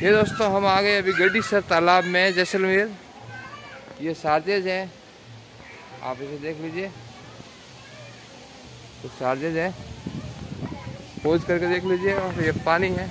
ये दोस्तों हम आ गए अभी गड्डीसर तालाब में जैसलमेर। ये चार्जेज है, आप इसे देख लीजिए। तो चार्जेज है, पोज करके देख लीजिए। और ये पानी है।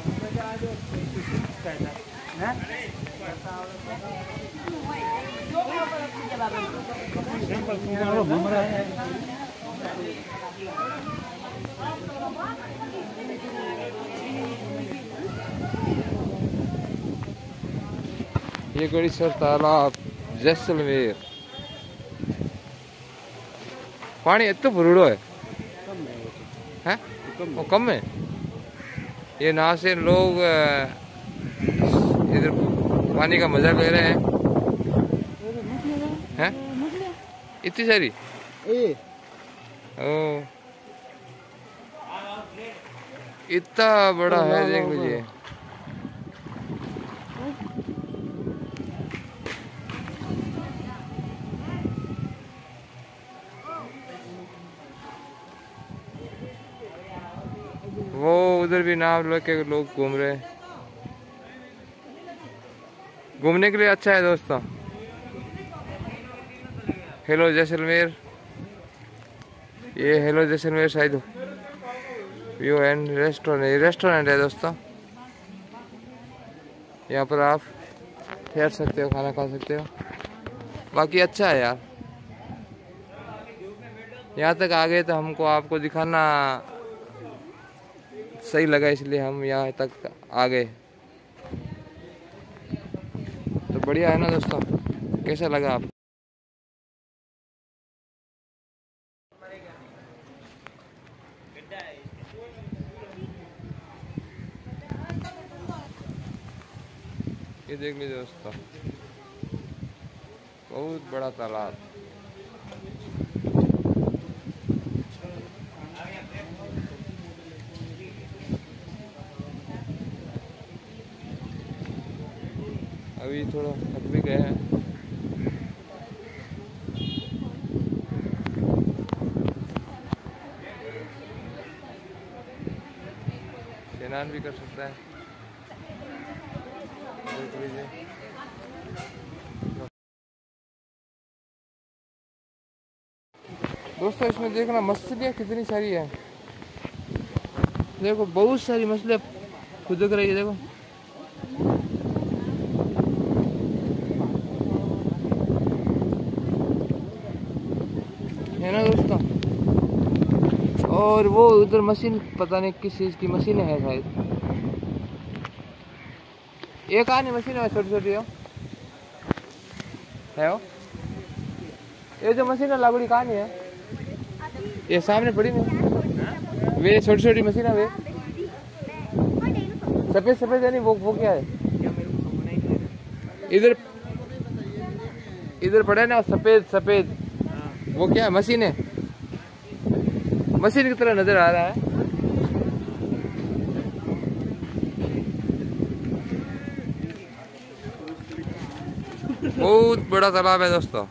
ये गड्डीसर तालाब जैसलमेर। पानी इतना भरूड़ो है, हैं? वो कम है। ये ना से लोग इधर पानी का मजा ले रहे हैं। हैं? इतनी सारी ओ, इतना बड़ा है, देख लीजिए। वो उधर भी नाव लेके लोग घूम रहे हैं। घूमने के लिए अच्छा है दोस्तों। हेलो जैसलमेर, ये हेलो जैसलमेर शायद व्यू एंड रेस्टोरेंट है दोस्तों। यहाँ पर आप ठहर सकते हो, खाना खा सकते हो। बाकी अच्छा है यार। यहाँ तक आ गए तो हमको आपको दिखाना सही लगा, इसलिए हम यहाँ तक आ गए। तो बढ़िया है ना दोस्तों, कैसा लगा आप? ये देख लीजिए दोस्तों, बहुत बड़ा तालाब। अभी थोड़ा थक भी गए हैं। स्नान भी कर सकता है, देख लीजिए। दोस्तों इसमें देखना मछलियाँ कितनी सारी है। देखो बहुत सारी मछलियाँ खुदक रही है, देखो। है ना दोस्तों। और वो उधर मशीन, पता नहीं किस चीज की मशीन है शायद। एक कहानी मशीन है छोटी छोटी है वो। ये जो मशीन है लागुड़ी कहानी है, ये सामने पड़ी नहीं। वे छोटी छोटी मशीन है, वे सफेद सफेद है नहीं, वो क्या है? इधर इधर पड़े ना सफेद सफेद, वो क्या है? मशीन है, मशीन की तरह नजर आ रहा है। बहुत बड़ा तालाब है दोस्तों।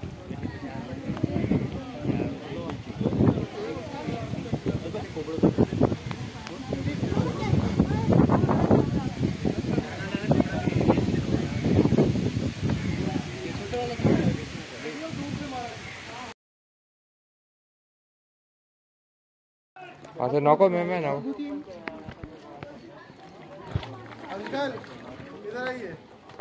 अच्छा नौको में मैं नौको इधर आइए।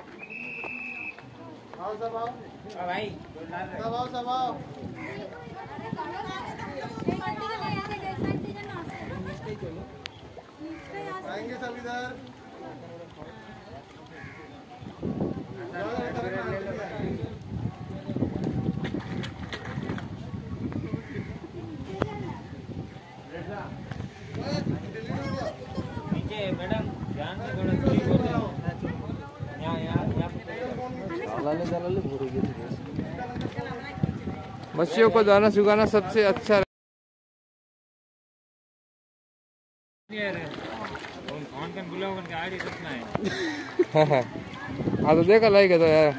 आओ सब आओ भाई, सब आओ सब आओ। आएंगे सब इधर। मैडम ध्यान से थोड़ा मच्छियों को दाना चुगाना सबसे अच्छा। हाँ तो देखा लाइक है तो यार।